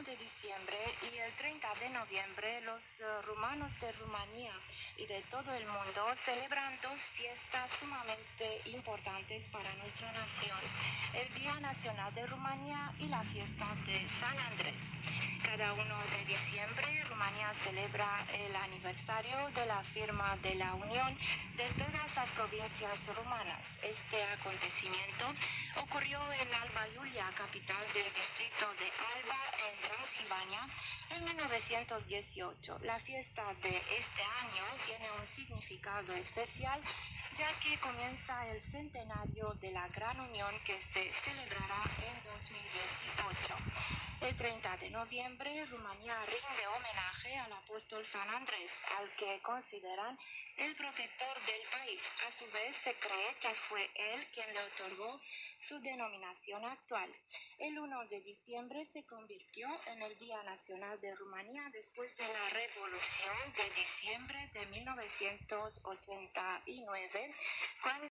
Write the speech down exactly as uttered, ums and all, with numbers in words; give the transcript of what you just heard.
de diciembre y el treinta de noviembre los uh, rumanos de Rumanía y de todo el mundo celebran dos fiestas sumamente importantes para nuestra nación: el Día Nacional de Rumanía y la fiesta de San Andrés. Cada uno de diciembre Rumanía celebra el aniversario de la firma de la Unión de todas las provincias rumanas. Este acontecimiento ocurrió en Alba Iulia, capital del distrito de Alba, en Transilvania, en mil novecientos dieciocho. La fiesta de este año tiene un significado especial, ya que comienza el centenario de la Gran Unión, que se celebrará en dos mil dieciocho. El treinta de noviembre, Rumanía rinde homenaje al apóstol San Andrés, al que consideran el protector del país. A su vez, se cree que fue él quien le otorgó su denominación actual. El primero de diciembre se convirtió en el Día Nacional de Rumanía después de la Revolución de diciembre de mil novecientos ochenta y nueve, cuando